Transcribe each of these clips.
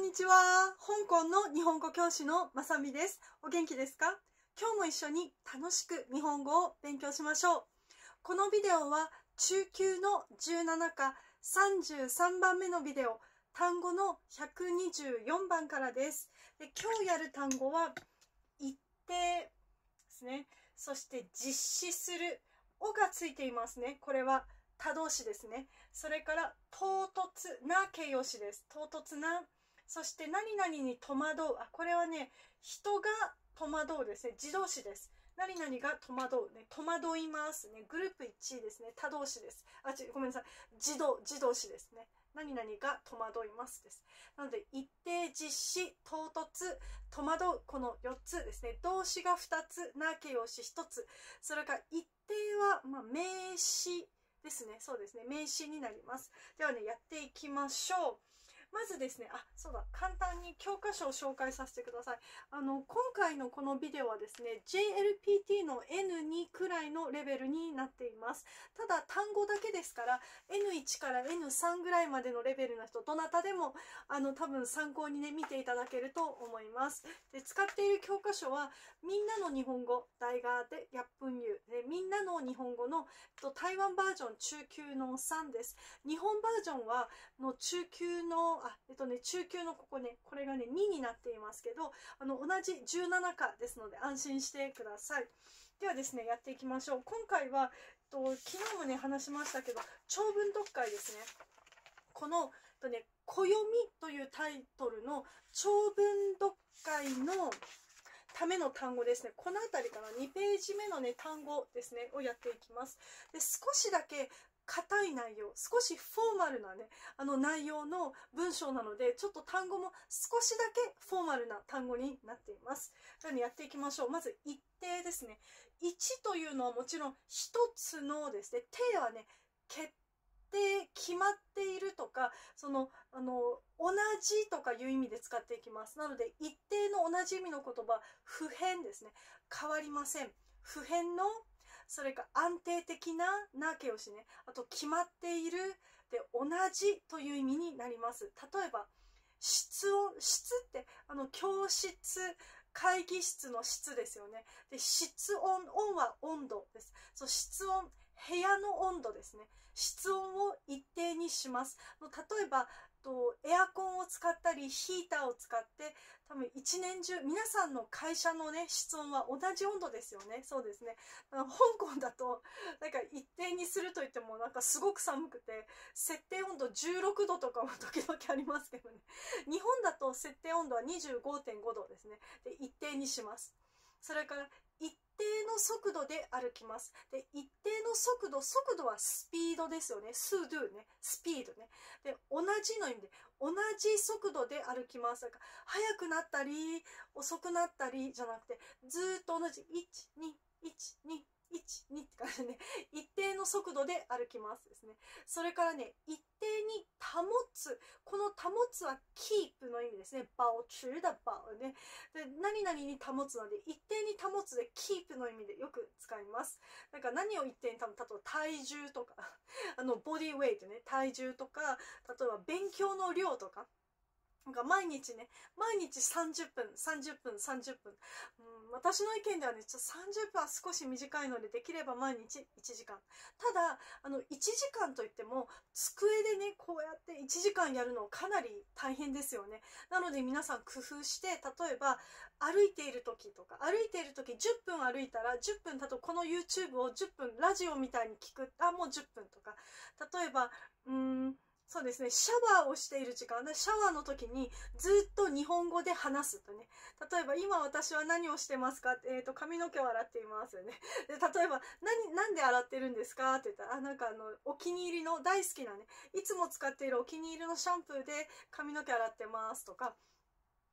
んにちは。香港の日本語教師のまさみです。お元気ですか？今日も一緒に楽しく日本語を勉強しましょう。このビデオは中級の17課33番目のビデオ、単語の124番からです。で、今日やる単語は一定ですね。そして実施するおがついていますね。これは他動詞ですね。それから唐突な形容詞です。唐突な。そして何々に戸惑う。これはね、人が戸惑うですね。自動詞です。何々が戸惑うね。戸惑いますね。グループ1位ですね。他動詞です。ごめんなさい。自動詞ですね。何々が戸惑いますです。なので、一定、実施、唐突、戸惑う、この4つですね。動詞が2つ、な形容詞1つ。それから一定は、名詞ですね。そうですね。名詞になります。ではね、やっていきましょう。まずですね、そうだ、簡単に教科書を紹介させてください。今回のこのビデオはですね、JLPT の N2 くらいのレベルになっています。ただ、単語だけですから、N1 から N3 ぐらいまでのレベルの人、どなたでも、多分参考にね、見ていただけると思います。で、使っている教科書は、みんなの日本語、大河で1分ユー。みんなの日本語の、台湾バージョン中級の3です。日本バージョンは、中級の、中級のここね、これがね、2になっていますけど、同じ17課ですので安心してください。ではですね、やっていきましょう。今回は、昨日もね、話しましたけど、長文読解ですね。この、暦というタイトルの長文読解のための単語ですね。このあたりかな、2ページ目のね、単語ですね、をやっていきます。で、少しだけ硬い内容、少しフォーマルなね、内容の文章なので、ちょっと単語も少しだけフォーマルな単語になっています。ではね、やっていきましょう。まず、一定ですね。1というのはもちろん一つのですね、定はね、決まっているとか、同じとかいう意味で使っていきます。なので、一定の同じ意味の言葉、不変ですね。変わりません。不変の、それから安定的な形容詞ね。あと、決まっているで、同じという意味になります。例えば、室温、室って、教室、会議室の室ですよね。で、室温、温は温度です。そう、室温、部屋の温度ですね。室温を一定にします。例えば、エアコンを使ったり、ヒーターを使って、多分一年中、皆さんの会社のね、室温は同じ温度ですよね。そうですね。香港だと、一定にするといっても、すごく寒くて、設定温度16度とかも時々ありますけどね。日本だと設定温度は 25.5 度ですね。で、一定にします。それから、一定の速度で歩きます。で、一定の速度はスピードですよね。スドゥね。スピードね。で、同じの意味で、同じ速度で歩きます。速くなったり、遅くなったりじゃなくて、ずーっと同じ、1、2、1、2、1、2って感じでね、一定の速度で歩きますですね。それからね、一定に保つ。この保つは keep の意味ですね。保持だ、保ね。で、何々に保つので、一定に保つで keep の意味でよく使います。何を一定に保つ、例えば体重とか、ボディウェイトね、体重とか、例えば勉強の量とか、毎日30分、30分、30分。私の意見ではね、30分は少し短いので、できれば毎日1時間。ただ、1時間といっても、机でね、こうやって1時間やるのかなり大変ですよね。なので皆さん工夫して、例えば、歩いている時とか、歩いている時10分歩いたら、10分、この YouTube を10分、ラジオみたいに聞く、もう10分とか。例えば、そうですね。シャワーをしている時間で、シャワーの時にずっと日本語で話すとね。例えば、今私は何をしてますかって、髪の毛を洗っていますよね。で、例えば、なんで洗ってるんですかって言ったら、お気に入りの大好きなね、いつも使っているお気に入りのシャンプーで髪の毛洗ってますとか、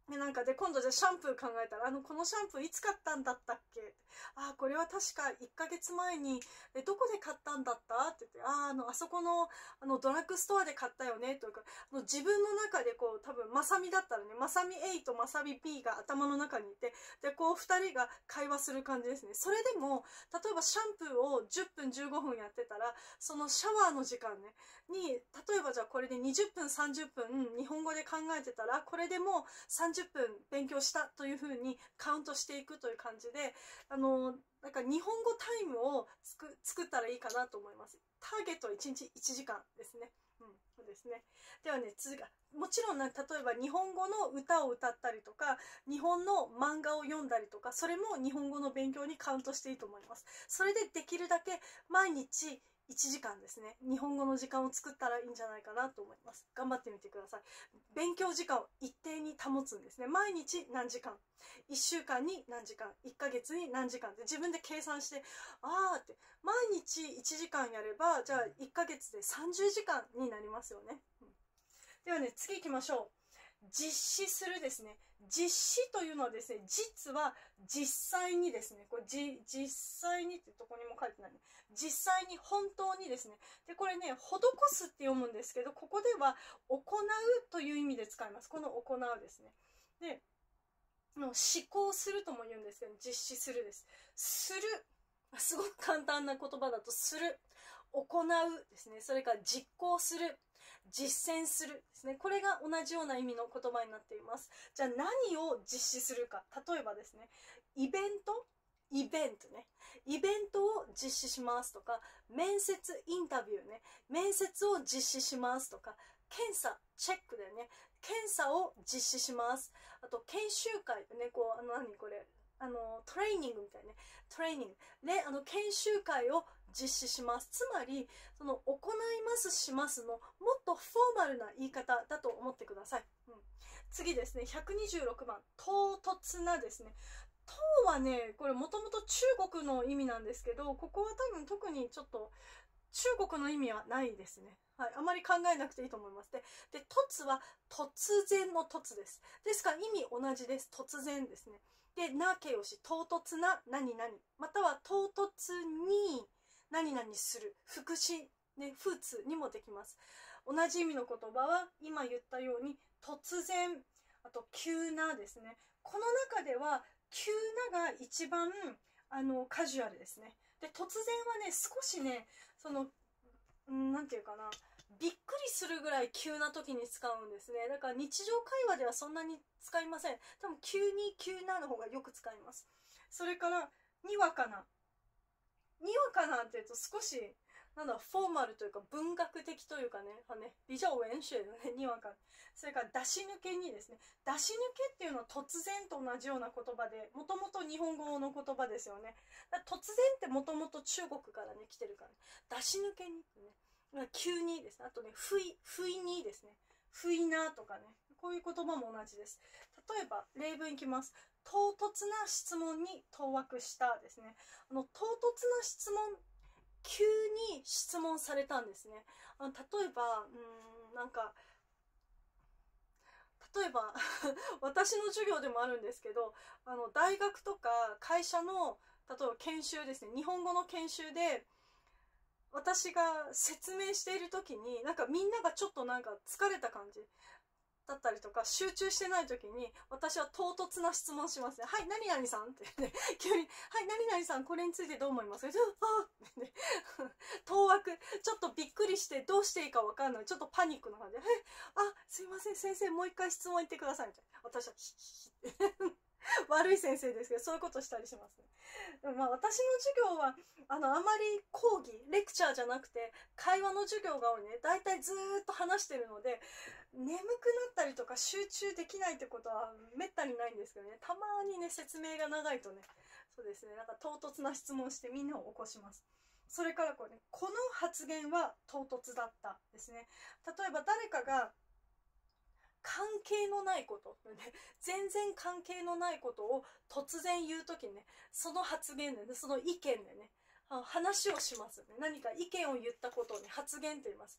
なんかで、今度じゃあシャンプー考えたら、このシャンプーいつ買ったんだったっけ？これは確か1ヶ月前に、どこで買ったんだったって言って、あそこの、ドラッグストアで買ったよね、とか、自分の中でこう、多分、まさみだったらね、まさみ A とまさみ B が頭の中にいて、で、こう、2人が会話する感じですね。それでも、例えばシャンプーを10分15分やってたら、そのシャワーの時間ね、に、例えばじゃあこれで20分30分日本語で考えてたら、これでもう30分勉強したというふうにカウントしていくという感じで、なんか日本語タイムを作ったらいいかなと思います。ターゲットは1日1時間ですね。そうですね。ではね、次が、もちろんね、例えば日本語の歌を歌ったりとか、日本の漫画を読んだりとか、それも日本語の勉強にカウントしていいと思います。それでできるだけ毎日1時間ですね、日本語の時間を作ったらいいんじゃないかなと思います。頑張ってみてください。勉強時間を一定に保つんですね。毎日何時間、1週間に何時間、1ヶ月に何時間って自分で計算して、って毎日1時間やれば、じゃあ1ヶ月で30時間になりますよね。ではね、次行きましょう。実施するですね。実施というのはですね、実は実際にですね、これ実際にってどこにも書いてないね。実際に本当にですね。で、これね、施すって読むんですけど、ここでは行うという意味で使います。この行うですね。で、思考するとも言うんですけど、実施するです。する。すごく簡単な言葉だと、する。行うですね。それから実行する。実践するですね。これが同じような意味の言葉になっています。じゃあ何を実施するか。例えばですね、イベントね。イベントを実施しますとか、面接、インタビューね。面接を実施しますとか、検査、チェックだよね。検査を実施します。あと、研修会でね、こう、何これ。トレーニングみたいね。トレーニング。で、研修会を実施します。つまり、その、行いますしますの、もっとフォーマルな言い方だと思ってください。次ですね、126番。唐突なですね。唐はね、これもともと中国の意味なんですけど、ここは多分特にちょっと、中国の意味はないですね。はい。あまり考えなくていいと思います。で、突は突然の突です。ですから意味同じです。突然ですね。で、な形容詞、唐突な何々。または唐突に何々する。副詞、ね、風通にもできます。同じ意味の言葉は今言ったように突然、あと急なですね。この中では急なが一番カジュアルですね。で、突然はね、少しね、その、なんていうかな、びっくりするぐらい急な時に使うんですね。だから日常会話ではそんなに使いません。多分急に急なの方がよく使います。それから、にわかな。にわかなって言うと少し、なんだ、フォーマルというか文学的というかね、比較文学のね、にわか。それから出し抜けにですね。出し抜けっていうのは突然と同じような言葉で、もともと日本語の言葉ですよね。突然ってもともと中国からね、来てるから、ね、出し抜けにってね、急にですね。あとね、不意にですね。不意なとかね。こういう言葉も同じです。例えば、例文いきます。唐突な質問に当惑したですね。唐突な質問、急に質問されたんですね。例えば、なんか、例えば私の授業でもあるんですけど、大学とか会社の、例えば研修ですね、日本語の研修で、私が説明している時に、なんかみんながちょっとなんか疲れた感じだったりとか、集中してない時に、私は唐突な質問しますね。はい、何々さんってね、急に、はい、何々さん、これについてどう思いますか？ね、当惑、ちょっとびっくりして、どうしていいかわかんない。ちょっとパニックな感じで、すいません、先生、もう一回質問言ってください。みたいな。私は、悪い先生ですけど、そういうことしたりしますね。でもまあ私の授業は、あまり講義、レクチャーじゃなくて、会話の授業が多いね。だいたいずーっと話してるので、眠くなったりとか集中できないってことはめったにないんですけどね。たまにね、説明が長いとね、そうですね、なんか唐突な質問してみんなを起こします。それからこれね、この発言は唐突だったですね。例えば誰かが、関係のないこと、ね、全然関係のないことを突然言うときね、その発言でね、その意見でね、話をしますね。何か意見を言ったことをね、発言と言います。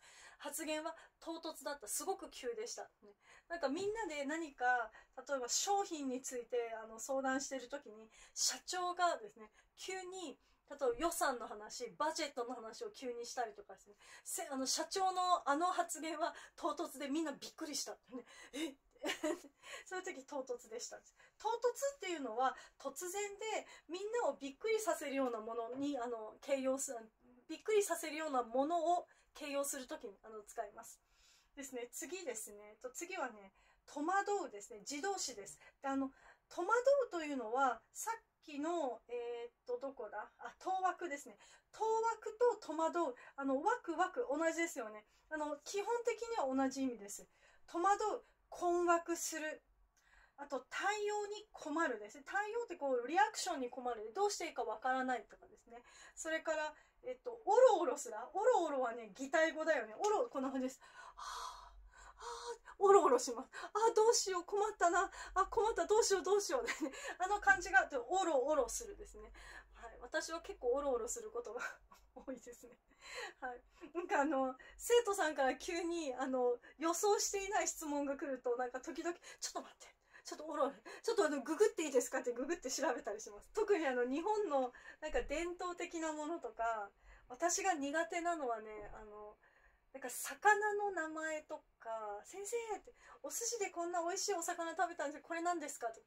発言は唐突だった。すごく急でした。ね、なんかみんなで何か、例えば商品について相談してる時に、社長がですね、急に、例えば予算の話、バジェットの話を急にしたりとかですね、社長の発言は唐突でみんなびっくりした。ね、そういう時唐突でした。唐突っていうのは突然でみんなをびっくりさせるようなものに形容する、びっくりさせるようなものを形容する時に使いますですね。次ですね、次はね、戸惑うですね。自動詞です。で戸惑うというのはさっきのどこだ、当惑ですね。当惑と戸惑う、ワクワク同じですよね。基本的には同じ意味です。戸惑う、困惑する、あと対応に困るですね。対応ってこうリアクションに困る、どうしていいかわからないとかですね。それからオロオロすら、オロオロはね擬態語だよね。オロ、こんな感じです。はあ、オロオロします。どうしよう、困ったな、困った、どうしようどうしようですね。感じがあって、オロオロするですね。はい、私は結構オロオロすることが多いですね。はい、なんか生徒さんから急に予想していない質問が来ると、なんか時々ちょっと待って、ちょっとちょっとググっていいですかってググって調べたりします。特に日本のなんか伝統的なものとか、私が苦手なのはね、なんか魚の名前とか、先生ってお寿司でこんな美味しいお魚食べたんですけど、これ何ですかとか、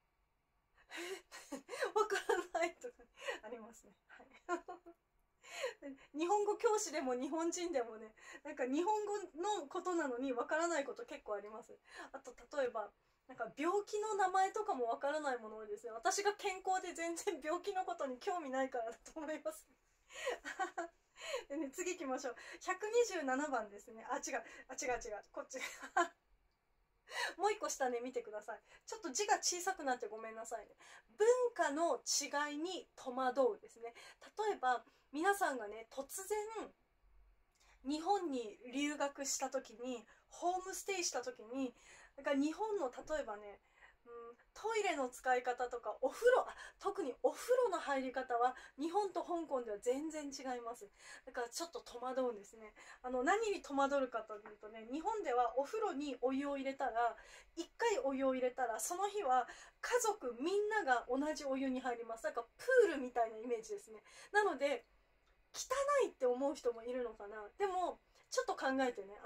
わからないとかありますね。はい。日本語教師でも日本人でもね、なんか日本語のことなのにわからないこと結構あります。あと例えばなんか病気の名前とかもわからないもの多いですね。私が健康で全然病気のことに興味ないからだと思います。でね、次行きましょう。127番ですね。違う。こっち。もう一個下ね、見てください。ちょっと字が小さくなってごめんなさいね。文化の違いに戸惑うですね。例えば、皆さんがね、突然、日本に留学した時に、ホームステイした時に、なんか日本の例えばね、トイレの使い方とかお風呂、特にお風呂の入り方は日本と香港では全然違います。だからちょっと戸惑うんですね。何に戸惑うかというとね、日本ではお風呂にお湯を入れたら、1回お湯を入れたらその日は家族みんなが同じお湯に入ります。だからプールみたいなイメージですね。なので汚いって思う人もいるのかな。でもちょっと考えてね、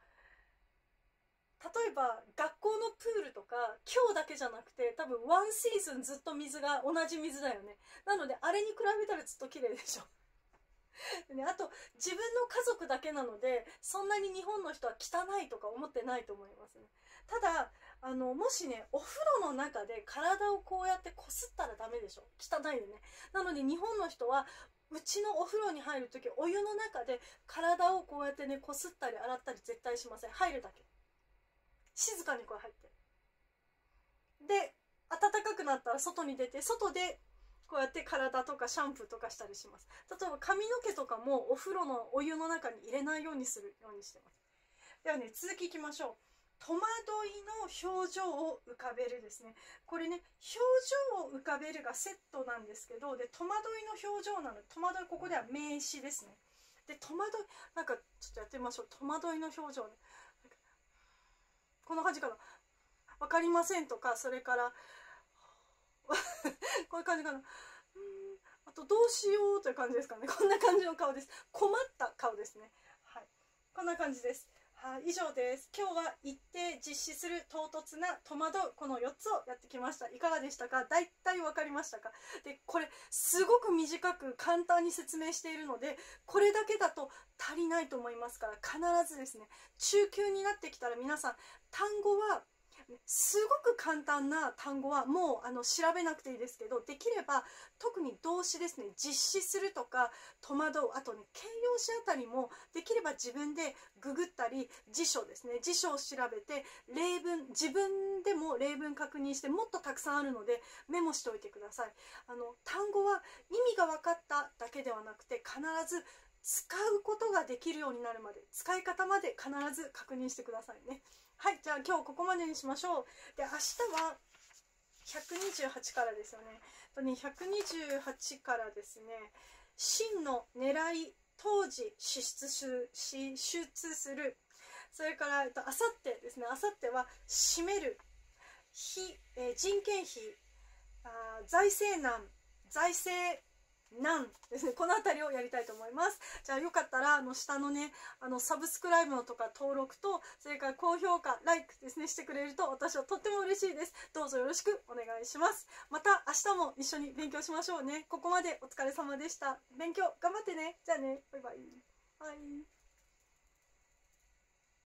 例えば学校のプールとか今日だけじゃなくて多分ワンシーズンずっと水が同じ水だよね。なのであれに比べたらずっと綺麗でしょ。ね、あと自分の家族だけなのでそんなに日本の人は汚いとか思ってないと思いますね。ただもしねお風呂の中で体をこうやってこすったらダメでしょ、汚いよね。なので日本の人はうちのお風呂に入るときお湯の中で体をこうやってねこすったり洗ったり絶対しません。入るだけ静かにこう入って、で暖かくなったら外に出て外でこうやって体とかシャンプーとかしたりします。例えば髪の毛とかもお風呂のお湯の中に入れないようにするようにしてます。ではね、続きいきましょう。戸惑いの表情を浮かべるですね。これね、表情を浮かべるがセットなんですけど、で戸惑いの表情なので、戸惑いここでは名詞ですね。で戸惑い、なんかちょっとやってみましょう。戸惑いの表情ね、こんな感じかな。わかりませんとか、それからこういう感じかな。あとどうしようという感じですかね。こんな感じの顔です。困った顔ですね。はい、こんな感じです。はい、以上です。今日は言って実施する唐突な戸惑う、この4つをやってきました。いかがでしたか？だいたい分かりましたか？でこれすごく短く簡単に説明しているので、これだけだと足りないと思いますから、必ずですね、中級になってきたら皆さん単語はすごく簡単な単語はもう調べなくていいですけど、できれば特に動詞ですね、実施するとか戸惑う、あとね形容詞あたりもできれば自分でググったり、辞書ですね、辞書を調べて例文、自分でも例文確認して、もっとたくさんあるのでメモしておいてください。単語は意味が分かっただけではなくて、必ず使うことができるようになるまで、使い方まで必ず確認してくださいね。はい、じゃあ今日ここまでにしましょう。で、明日は128からですよね。128からですね、真の狙い当時支出する。それからあさってですね、あさっては占める、人件費、財政難ですね。この辺りをやりたいと思います。じゃあよかったら下のねサブスクライブのとか登録と、それから高評価、ライクですねしてくれると私はとっても嬉しいです。どうぞよろしくお願いします。また明日も一緒に勉強しましょうね。ここまでお疲れ様でした。勉強頑張ってね。じゃあね、バイバイ。はい。